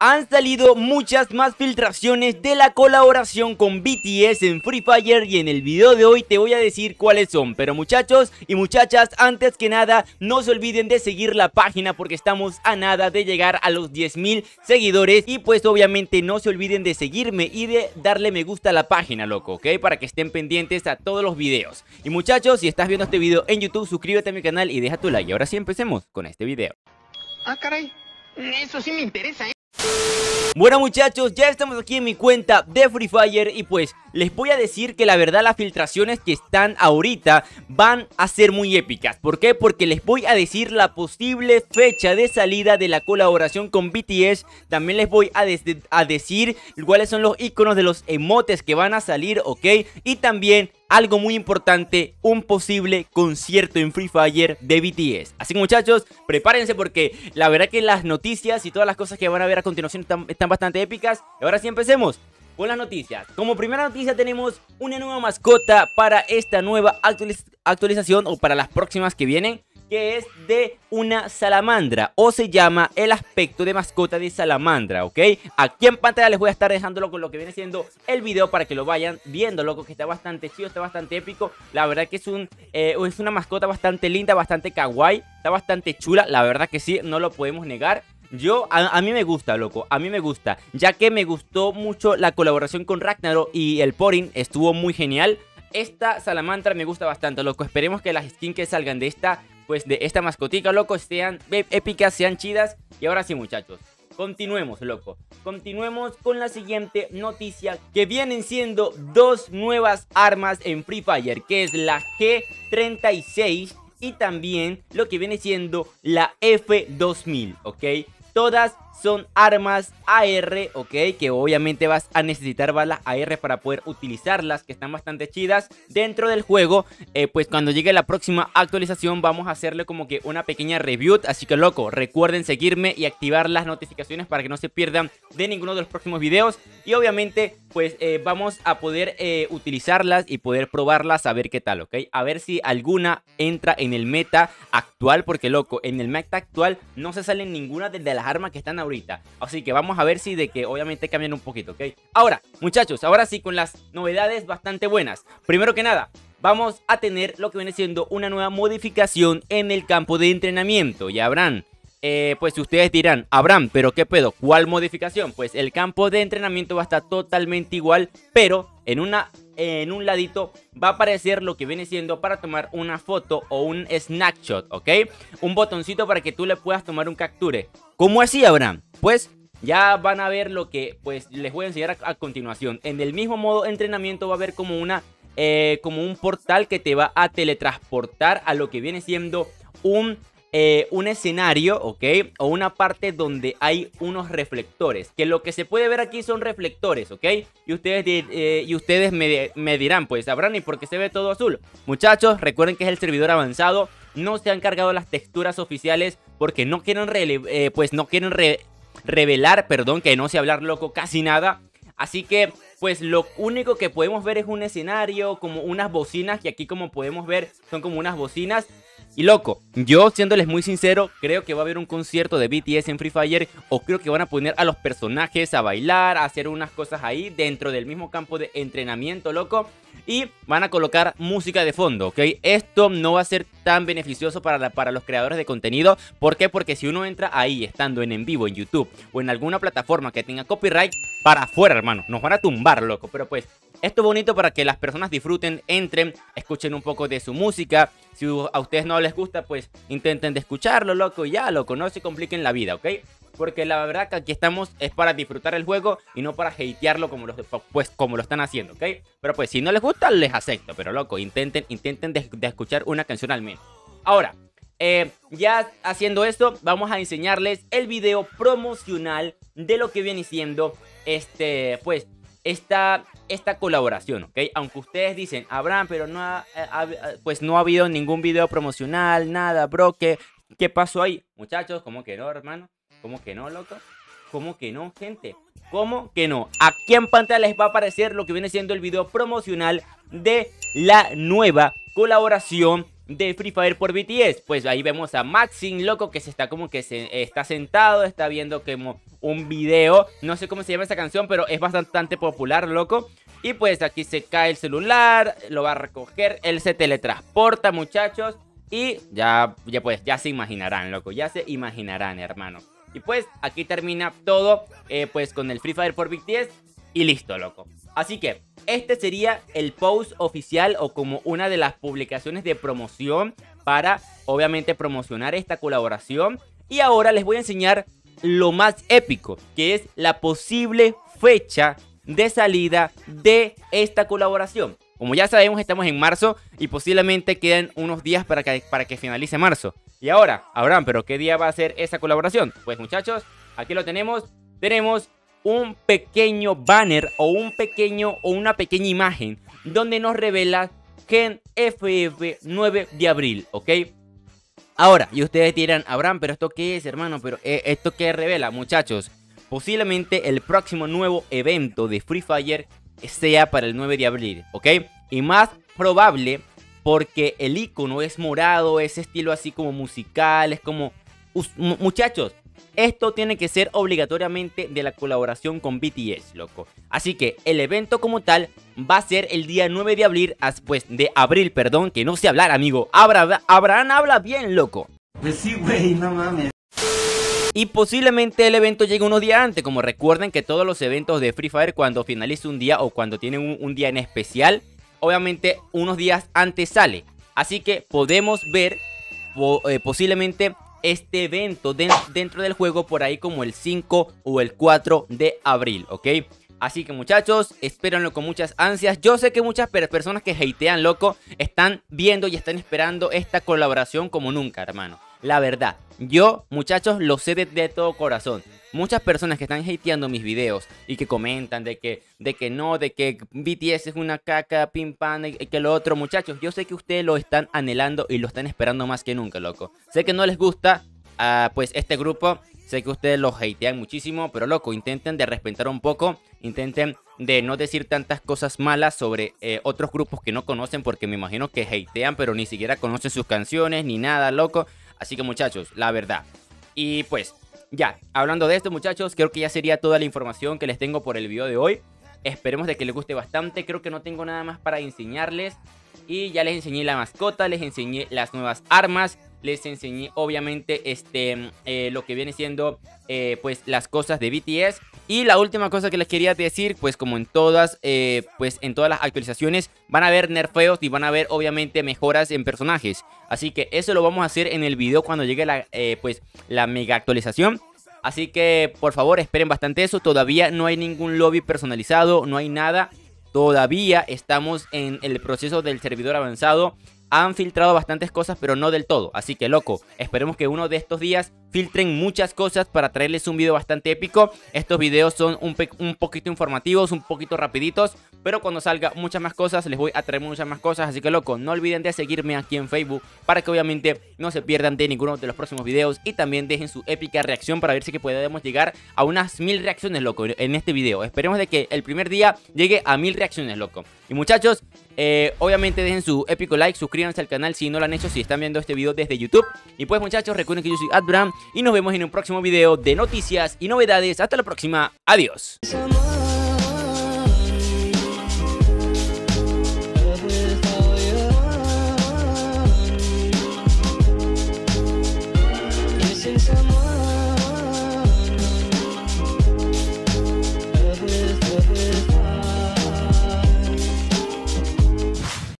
Han salido muchas más filtraciones de la colaboración con BTS en Free Fire y en el video de hoy te voy a decir cuáles son. Pero muchachos y muchachas, antes que nada, no se olviden de seguir la página porque estamos a nada de llegar a los 10.000 seguidores. Y pues obviamente no se olviden de seguirme y de darle me gusta a la página, loco, ¿ok? Para que estén pendientes a todos los videos. Y muchachos, si estás viendo este video en YouTube, suscríbete a mi canal y deja tu like. Y ahora sí empecemos con este video. Ah, caray, eso sí me interesa, ¿eh? Bueno muchachos, ya estamos aquí en mi cuenta de Free Fire y pues les voy a decir que la verdad las filtraciones que están ahorita van a ser muy épicas. ¿Por qué? Porque les voy a decir la posible fecha de salida de la colaboración con BTS. También les voy a decir cuáles son los iconos de los emotes que van a salir, ¿ok? Y también algo muy importante, un posible concierto en Free Fire de BTS. Así que muchachos, prepárense porque la verdad que las noticias y todas las cosas que van a ver a continuación están bastante épicas. Y ahora sí empecemos con las noticias. Como primera noticia tenemos una nueva mascota para esta nueva actualización o para las próximas que vienen, que es de una salamandra o se llama el aspecto de mascota de salamandra, ¿ok? Aquí en pantalla les voy a estar dejándolo con lo que viene siendo el video para que lo vayan viendo, loco, que está bastante chido, está bastante épico. La verdad que es una mascota bastante linda, bastante kawaii, está bastante chula, la verdad que sí, no lo podemos negar. A mí me gusta, loco, a mí me gusta, ya que me gustó mucho la colaboración con Ragnarok y el Porin estuvo muy genial. Esta salamandra me gusta bastante, loco, esperemos que las skins que salgan de esta mascotica, loco, sean épicas, sean chidas. Y ahora sí, muchachos, continuemos, loco. Continuemos con la siguiente noticia, que vienen siendo dos nuevas armas en Free Fire, que es la G36 y también lo que viene siendo la F2000, ¿ok? Todas son armas AR, ¿ok? Que obviamente vas a necesitar balas AR para poder utilizarlas, que están bastante chidas dentro del juego. Pues cuando llegue la próxima actualización vamos a hacerle como que una pequeña review. Así que, loco, recuerden seguirme y activar las notificaciones para que no se pierdan de ninguno de los próximos videos. Y obviamente, pues vamos a poder utilizarlas y poder probarlas a ver qué tal, ¿ok? A ver si alguna entra en el meta actual, porque, loco, en el meta actual no se salen ninguna de las armas que están ahorita. Así que vamos a ver si de que obviamente cambian un poquito, ¿ok? Ahora, muchachos, ahora sí con las novedades bastante buenas. Primero que nada, vamos a tener lo que viene siendo una nueva modificación en el campo de entrenamiento. Ya habrán, pues ustedes dirán, Abraham, ¿pero qué pedo? ¿Cuál modificación? Pues el campo de entrenamiento va a estar totalmente igual, pero en un ladito va a aparecer lo que viene siendo para tomar una foto o un snapshot, ¿ok? Un botoncito para que tú le puedas tomar un capture. ¿Cómo así, Abraham? Pues ya van a ver lo que pues les voy a enseñar a continuación. En el mismo modo entrenamiento va a haber como un portal que te va a teletransportar a lo que viene siendo un escenario, ¿ok? O una parte donde hay unos reflectores, que lo que se puede ver aquí son reflectores, ¿ok? Y ustedes me dirán, pues, Abraham, ¿y por qué se ve todo azul? Muchachos, recuerden que es el servidor avanzado, no se han cargado las texturas oficiales porque no quieren revelar, perdón, que no sé hablar, loco, casi nada. Así que, pues lo único que podemos ver es un escenario, como unas bocinas, que aquí como podemos ver son como unas bocinas. Y loco, yo siéndoles muy sincero, creo que va a haber un concierto de BTS en Free Fire, o creo que van a poner a los personajes a bailar, a hacer unas cosas ahí dentro del mismo campo de entrenamiento, loco. Y van a colocar música de fondo, ¿ok? Esto no va a ser tan beneficioso para los creadores de contenido. ¿Por qué? Porque si uno entra ahí estando en vivo en YouTube o en alguna plataforma que tenga copyright, para afuera, hermano, nos van a tumbar, loco. Pero pues, esto es bonito para que las personas disfruten, entren, escuchen un poco de su música. Si a ustedes no les gusta, pues intenten de escucharlo, loco, y ya, loco, no se compliquen la vida, ¿ok? Porque la verdad que aquí estamos es para disfrutar el juego y no para hatearlo como lo están haciendo, ¿ok? Pero pues si no les gusta, les acepto. Pero loco, intenten de escuchar una canción al menos. Ahora, ya haciendo esto, vamos a enseñarles el video promocional de lo que viene siendo esta colaboración, ¿ok? Aunque ustedes dicen, Abraham, pero no ha habido ningún video promocional, nada, bro, ¿qué pasó ahí? Muchachos, ¿cómo que no, hermano? ¿Cómo que no, loco? ¿Cómo que no, gente? ¿Cómo que no? Aquí en pantalla les va a aparecer lo que viene siendo el video promocional de la nueva colaboración de Free Fire por BTS. Pues ahí vemos a Maxine, loco, que se está como que está sentado, está viendo como un video. No sé cómo se llama esa canción, pero es bastante popular, loco. Y pues aquí se cae el celular, lo va a recoger, él se teletransporta, muchachos. Y ya se imaginarán, loco, ya se imaginarán, hermano. Y pues aquí termina todo, pues con el Free Fire por BTS y listo, loco. Así que este sería el post oficial o como una de las publicaciones de promoción para, obviamente, promocionar esta colaboración. Y ahora les voy a enseñar lo más épico, que es la posible fecha de salida de esta colaboración. Como ya sabemos, estamos en marzo y posiblemente quedan unos días para que finalice marzo. Y ahora, Abraham, ¿pero qué día va a ser esa colaboración? Pues muchachos, aquí lo tenemos. Tenemos un pequeño banner o una pequeña imagen donde nos revela Gen FF 9 de abril, ¿ok? Ahora, y ustedes dirán, Abraham, ¿pero esto qué es, hermano? ¿Pero esto qué revela, muchachos? Posiblemente el próximo nuevo evento de Free Fire sea para el 9 de abril, ¿ok? Y más probable porque el icono es morado, ese estilo así como musical, es como... Muchachos, esto tiene que ser obligatoriamente de la colaboración con BTS, loco. Así que el evento como tal va a ser el día 9 de abril, pues de abril, perdón, que no sé hablar, amigo. Abraham habla bien, loco. Pues sí, güey, no mames. Y posiblemente el evento llegue unos días antes. Como recuerden que todos los eventos de Free Fire, cuando finalice un día o cuando tienen un día en especial, obviamente unos días antes sale. Así que podemos ver posiblemente este evento dentro del juego por ahí como el 5 o el 4 de abril, ¿ok? Así que muchachos, espérenlo con muchas ansias. Yo sé que muchas personas que hatean, loco, están viendo y están esperando esta colaboración como nunca, hermano. La verdad, yo, muchachos, lo sé de todo corazón. Muchas personas que están hateando mis videos y que comentan de que BTS es una caca, pim pam, y que lo otro, muchachos, yo sé que ustedes lo están anhelando y lo están esperando más que nunca, loco. Sé que no les gusta, pues, este grupo. Sé que ustedes los hatean muchísimo, pero loco, intenten de respetar un poco. Intenten de no decir tantas cosas malas sobre otros grupos que no conocen, porque me imagino que hatean, pero ni siquiera conocen sus canciones ni nada, loco. Así que muchachos, la verdad. Y pues, ya, hablando de esto, muchachos, creo que ya sería toda la información que les tengo por el video de hoy. Esperemos de que les guste bastante. Creo que no tengo nada más para enseñarles. Y ya les enseñé la mascota, les enseñé las nuevas armas, les enseñé obviamente lo que viene siendo pues las cosas de BTS. Y la última cosa que les quería decir, pues como en todas las actualizaciones van a haber nerfeos y van a haber obviamente mejoras en personajes. Así que eso lo vamos a hacer en el video cuando llegue la mega actualización. Así que por favor esperen bastante eso. Todavía no hay ningún lobby personalizado, no hay nada. Todavía estamos en el proceso del servidor avanzado. Han filtrado bastantes cosas, pero no del todo. Así que, loco, esperemos que uno de estos días filtren muchas cosas para traerles un video bastante épico. Estos videos son un poquito informativos, un poquito rapiditos, pero cuando salga muchas más cosas, les voy a traer muchas más cosas. Así que, loco, no olviden de seguirme aquí en Facebook para que obviamente no se pierdan de ninguno de los próximos videos. Y también dejen su épica reacción para ver si podemos llegar a unas 1000 reacciones, loco, en este video. Esperemos de que el primer día llegue a 1000 reacciones, loco. Y muchachos, obviamente dejen su épico like, suscríbanse al canal si no lo han hecho, si están viendo este video desde YouTube. Y pues muchachos, recuerden que yo soy Abraham y nos vemos en un próximo video de noticias y novedades. Hasta la próxima, adiós.